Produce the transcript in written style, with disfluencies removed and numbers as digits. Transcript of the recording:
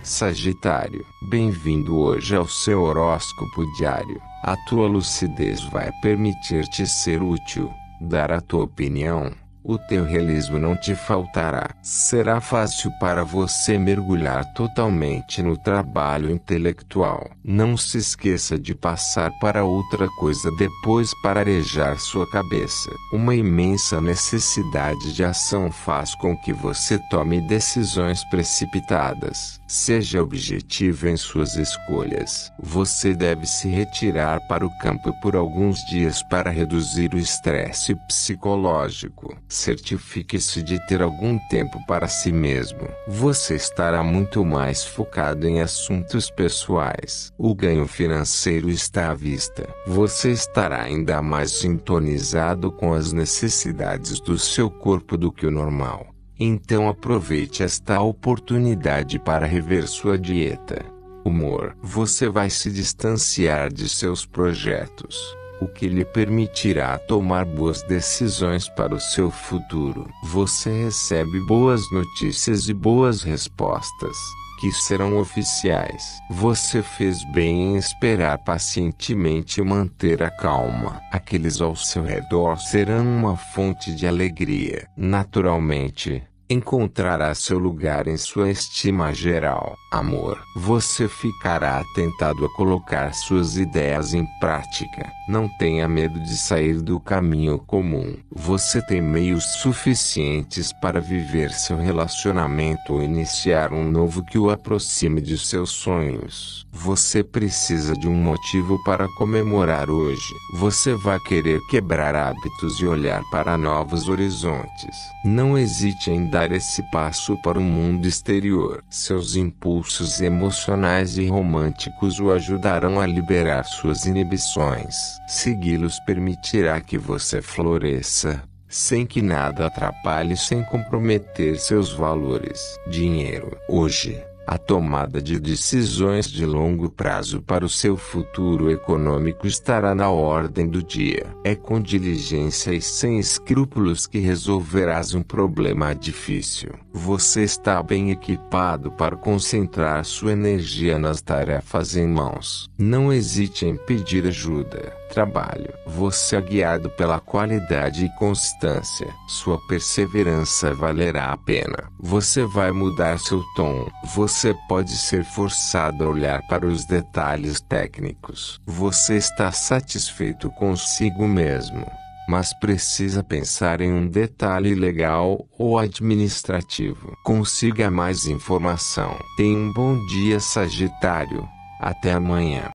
Sagitário, bem-vindo hoje ao seu horóscopo diário. A tua lucidez vai permitir-te ser útil, dar a tua opinião. O teu realismo não te faltará. Será fácil para você mergulhar totalmente no trabalho intelectual. Não se esqueça de passar para outra coisa depois para arejar sua cabeça. Uma imensa necessidade de ação faz com que você tome decisões precipitadas. Seja objetivo em suas escolhas. Você deve se retirar para o campo por alguns dias para reduzir o estresse psicológico. Certifique-se de ter algum tempo para si mesmo. Você estará muito mais focado em assuntos pessoais. O ganho financeiro está à vista. Você estará ainda mais sintonizado com as necessidades do seu corpo do que o normal. Então aproveite esta oportunidade para rever sua dieta. Humor. Você vai se distanciar de seus projetos, o que lhe permitirá tomar boas decisões para o seu futuro. Você recebe boas notícias e boas respostas, que serão oficiais. Você fez bem em esperar pacientemente e manter a calma. Aqueles ao seu redor serão uma fonte de alegria. Naturalmente, encontrará seu lugar em sua estima geral. Amor. Você ficará tentado a colocar suas ideias em prática. Não tenha medo de sair do caminho comum. Você tem meios suficientes para viver seu relacionamento ou iniciar um novo que o aproxime de seus sonhos. Você precisa de um motivo para comemorar hoje. Você vai querer quebrar hábitos e olhar para novos horizontes. Não hesite em dar esse passo para o mundo exterior. Seus impulsos emocionais e românticos o ajudarão a liberar suas inibições. Segui-los permitirá que você floresça, sem que nada atrapalhe, sem comprometer seus valores. Dinheiro. Hoje, a tomada de decisões de longo prazo para o seu futuro econômico estará na ordem do dia. É com diligência e sem escrúpulos que resolverás um problema difícil. Você está bem equipado para concentrar sua energia nas tarefas em mãos. Não hesite em pedir ajuda. Trabalho. Você é guiado pela qualidade e constância. Sua perseverança valerá a pena. Você vai mudar seu tom. Você pode ser forçado a olhar para os detalhes técnicos. Você está satisfeito consigo mesmo, mas precisa pensar em um detalhe legal ou administrativo. Consiga mais informação. Tenha um bom dia, Sagitário. Até amanhã.